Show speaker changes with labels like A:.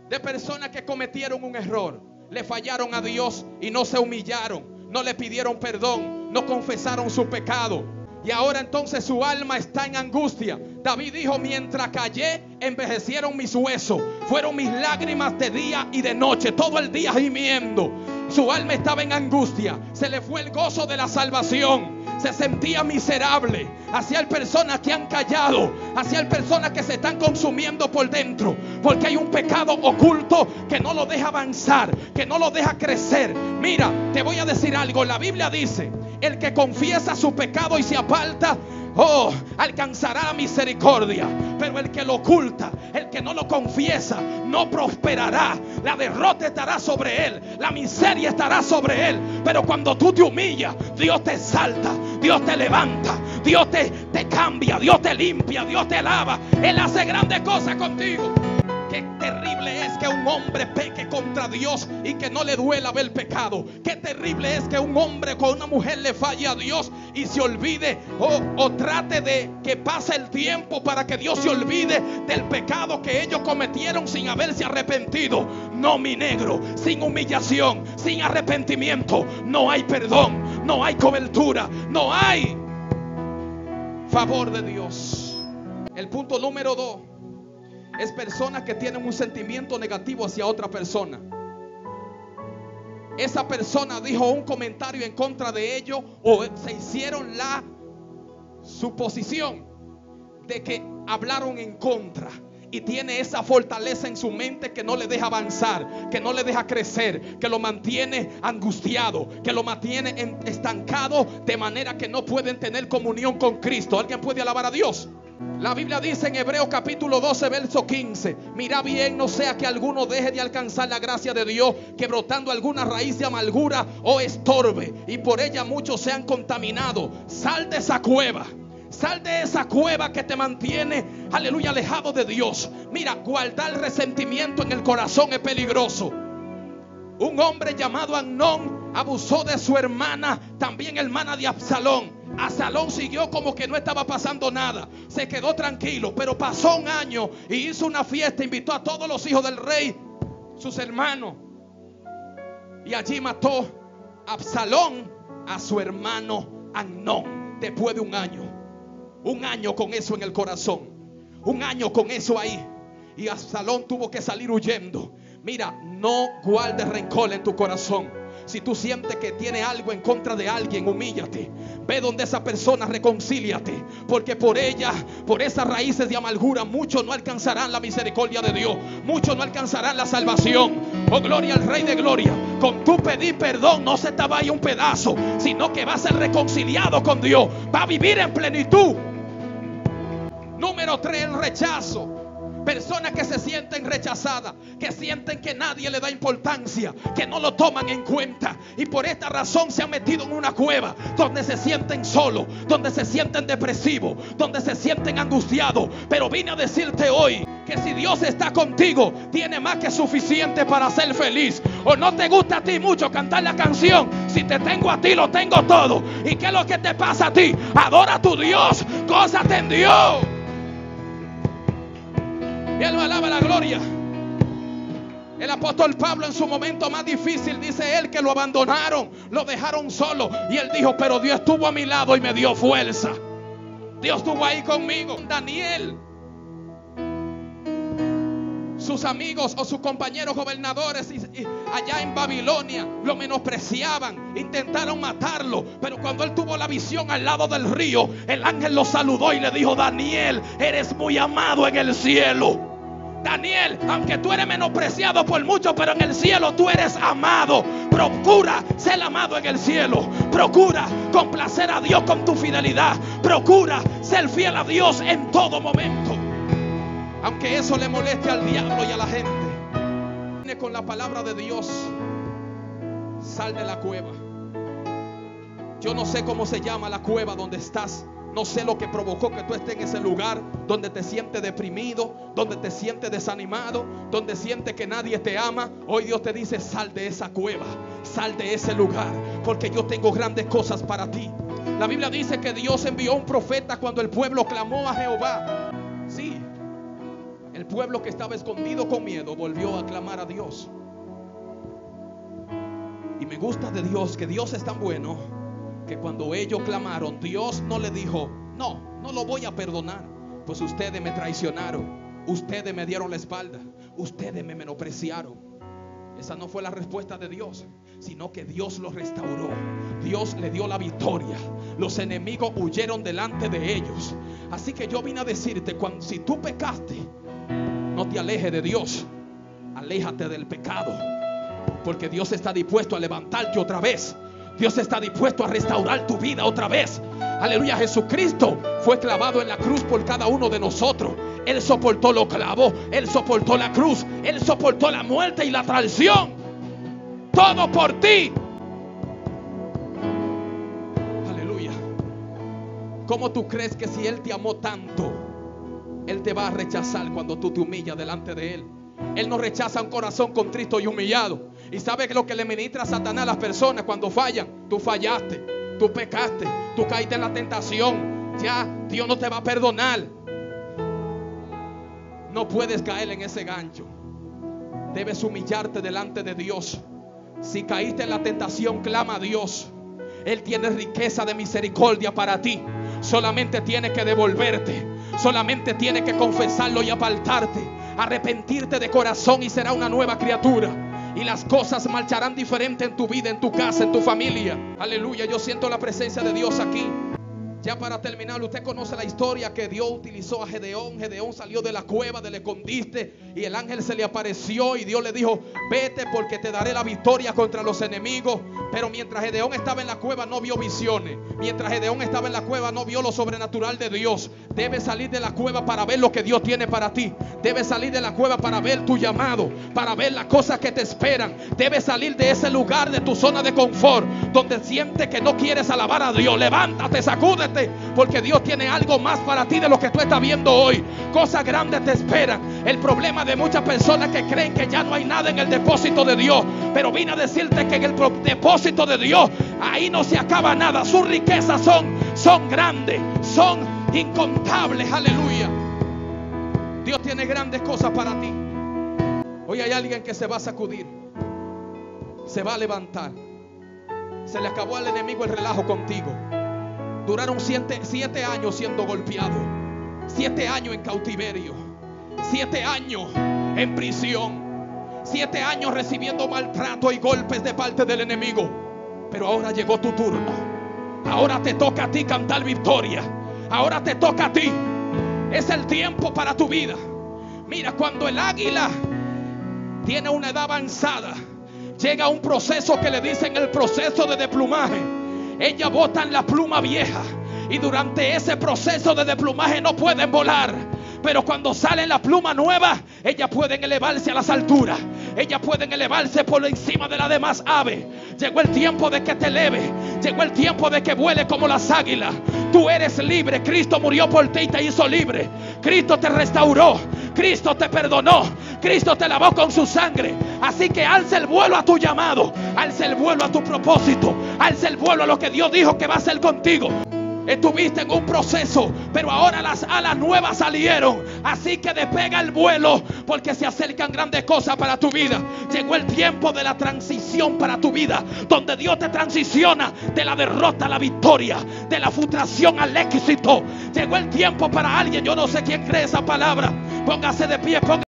A: de personas que cometieron un error, le fallaron a Dios y no se humillaron, no le pidieron perdón, no confesaron su pecado. Y ahora entonces su alma está en angustia. David dijo: mientras callé, envejecieron mis huesos. Fueron mis lágrimas de día y de noche, todo el día gimiendo. Su alma estaba en angustia. Se le fue el gozo de la salvación. Se sentía miserable. Así hay personas que han callado. Así hay personas que se están consumiendo por dentro, porque hay un pecado oculto que no lo deja avanzar, que no lo deja crecer. Mira, te voy a decir algo. La Biblia dice: el que confiesa su pecado y se aparta, alcanzará la misericordia. Pero el que lo oculta, el que no lo confiesa, no prosperará. La derrota estará sobre él, la miseria estará sobre él. Pero cuando tú te humillas, Dios te exalta, Dios te levanta, Dios te cambia, Dios te limpia, Dios te lava. Él hace grandes cosas contigo. Qué terrible es que un hombre peque contra Dios y que no le duela ver pecado. Qué terrible es que un hombre con una mujer le falle a Dios y se olvide o trate de que pase el tiempo para que Dios se olvide del pecado que ellos cometieron sin haberse arrepentido. No, mi negro, sin humillación, sin arrepentimiento, no hay perdón, no hay cobertura, no hay favor de Dios. El punto número 2 es personas que tienen un sentimiento negativo hacia otra persona. Esa persona dijo un comentario en contra de ellos, o se hicieron la suposición de que hablaron en contra, y tiene esa fortaleza en su mente que no le deja avanzar, que no le deja crecer, que lo mantiene angustiado, que lo mantiene estancado, de manera que no pueden tener comunión con Cristo. ¿Alguien puede alabar a Dios? La Biblia dice en Hebreos capítulo 12 verso 15: mira bien, no sea que alguno deje de alcanzar la gracia de Dios, que brotando alguna raíz de amargura o estorbe, y por ella muchos sean contaminados. Sal de esa cueva. Sal de esa cueva que te mantiene, aleluya, alejado de Dios. Mira, guardar resentimiento en el corazón es peligroso. Un hombre llamado Amnón abusó de su hermana, también hermana de Absalón. Absalón siguió como que no estaba pasando nada, se quedó tranquilo, pero pasó un año y hizo una fiesta, invitó a todos los hijos del rey, sus hermanos, y allí mató Absalón a su hermano Amnón. Después de un año con eso en el corazón, un año con eso ahí, y Absalón tuvo que salir huyendo. Mira, no guardes rencor en tu corazón. Si tú sientes que tiene algo en contra de alguien, humíllate. Ve donde esa persona, reconcíliate. Porque por ella, por esas raíces de amargura, muchos no alcanzarán la misericordia de Dios. Muchos no alcanzarán la salvación. Oh, gloria al Rey de Gloria. Con tu pedir perdón no se te vaya un pedazo, sino que va a ser reconciliado con Dios. Va a vivir en plenitud. Número 3, el rechazo. Personas que se sienten rechazadas, que sienten que nadie le da importancia, que no lo toman en cuenta, y por esta razón se han metido en una cueva donde se sienten solos, donde se sienten depresivos, donde se sienten angustiados. Pero vine a decirte hoy que si Dios está contigo, tiene más que suficiente para ser feliz. O no te gusta a ti mucho cantar la canción: si te tengo a ti, lo tengo todo. ¿Y qué es lo que te pasa a ti? Adora a tu Dios, gózate en Dios. Y Él alaba la gloria. El apóstol Pablo, en su momento más difícil, dice él que lo abandonaron, lo dejaron solo, y él dijo: pero Dios estuvo a mi lado y me dio fuerza. Dios estuvo ahí conmigo. Daniel, sus amigos o sus compañeros gobernadores allá en Babilonia lo menospreciaban, intentaron matarlo, pero cuando él tuvo la visión al lado del río, el ángel lo saludó y le dijo: Daniel, eres muy amado en el cielo. Daniel, aunque tú eres menospreciado por muchos, pero en el cielo tú eres amado. Procura ser amado en el cielo. Procura complacer a Dios con tu fidelidad. Procura ser fiel a Dios en todo momento, aunque eso le moleste al diablo y a la gente. Viene con la palabra de Dios. Sal de la cueva. Yo no sé cómo se llama la cueva donde estás. No sé lo que provocó que tú estés en ese lugar donde te sientes deprimido, donde te sientes desanimado, donde sientes que nadie te ama. Hoy Dios te dice: sal de esa cueva, sal de ese lugar, porque yo tengo grandes cosas para ti. La Biblia dice que Dios envió un profeta cuando el pueblo clamó a Jehová. Sí, el el pueblo que estaba escondido con miedo volvió a clamar a Dios. Y me gusta de Dios que Dios es tan bueno que cuando ellos clamaron, Dios no le dijo: no lo voy a perdonar, pues ustedes me traicionaron, ustedes me dieron la espalda, ustedes me menospreciaron. Esa no fue la respuesta de Dios, sino que Dios los restauró. Dios le dio la victoria. Los enemigos huyeron delante de ellos. Así que yo vine a decirte, si tú pecaste, no te alejes de Dios, aléjate del pecado, porque Dios está dispuesto a levantarte otra vez. Dios está dispuesto a restaurar tu vida otra vez. Aleluya. Jesucristo fue clavado en la cruz por cada uno de nosotros. Él soportó los clavos, Él soportó la cruz, Él soportó la muerte y la traición. Todo por ti. Aleluya. ¿Cómo tú crees que si Él te amó tanto, Él te va a rechazar cuando tú te humillas delante de Él? Él no rechaza un corazón contrito y humillado. Y sabe que lo que le ministra a Satanás a las personas cuando fallan: tú fallaste, tú pecaste, tú caíste en la tentación, ya Dios no te va a perdonar. No puedes caer en ese gancho. Debes humillarte delante de Dios. Si caíste en la tentación, clama a Dios. Él tiene riqueza de misericordia para ti. Solamente tiene que devolverte. Solamente tiene que confesarlo y apartarte, arrepentirte de corazón, y será una nueva criatura. Y las cosas marcharán diferente en tu vida, en tu casa, en tu familia. Aleluya. Yo siento la presencia de Dios aquí. Ya para terminar, usted conoce la historia que Dios utilizó a Gedeón. Gedeón salió de la cueva del escondite y el ángel se le apareció y Dios le dijo: vete, porque te daré la victoria contra los enemigos. Pero mientras Gedeón estaba en la cueva no vio visiones. Mientras Gedeón estaba en la cueva no vio lo sobrenatural de Dios. Debes salir de la cueva para ver lo que Dios tiene para ti. Debes salir de la cueva para ver tu llamado, para ver las cosas que te esperan. Debes salir de ese lugar, de tu zona de confort, donde sientes que no quieres alabar a Dios. Levántate, sacúdete, porque Dios tiene algo más para ti de lo que tú estás viendo hoy. Cosas grandes te esperan. El problema de muchas personas que creen que ya no hay nada en el depósito de Dios. Pero vine a decirte que en el depósito de Dios, ahí no se acaba nada. Sus riquezas son grandes, son incontables. Aleluya. Dios tiene grandes cosas para ti. Hoy hay alguien que se va a sacudir, se va a levantar. Se le acabó al enemigo el relajo contigo. Duraron 7 años siendo golpeados, 7 años en cautiverio, 7 años en prisión, 7 años recibiendo maltrato y golpes de parte del enemigo. Pero ahora llegó tu turno. Ahora te toca a ti cantar victoria. Ahora te toca a ti. Es el tiempo para tu vida. Mira, cuando el águila tiene una edad avanzada, llega un proceso que le dicen el proceso de desplumaje. Ellas botan la pluma vieja y durante ese proceso de desplumaje no pueden volar. Pero cuando sale la pluma nueva, ellas pueden elevarse a las alturas. Ellas pueden elevarse por encima de las demás aves. Llegó el tiempo de que te eleve. Llegó el tiempo de que vuele como las águilas. Tú eres libre. Cristo murió por ti y te hizo libre. Cristo te restauró. Cristo te perdonó. Cristo te lavó con su sangre. Así que alza el vuelo a tu llamado. Alza el vuelo a tu propósito. Alza el vuelo a lo que Dios dijo que va a hacer contigo. Estuviste en un proceso, pero ahora las alas nuevas salieron. Así que despega el vuelo, porque se acercan grandes cosas para tu vida. Llegó el tiempo de la transición para tu vida, donde Dios te transiciona de la derrota a la victoria, de la frustración al éxito. Llegó el tiempo para alguien. Yo no sé quién cree esa palabra. Póngase de pie,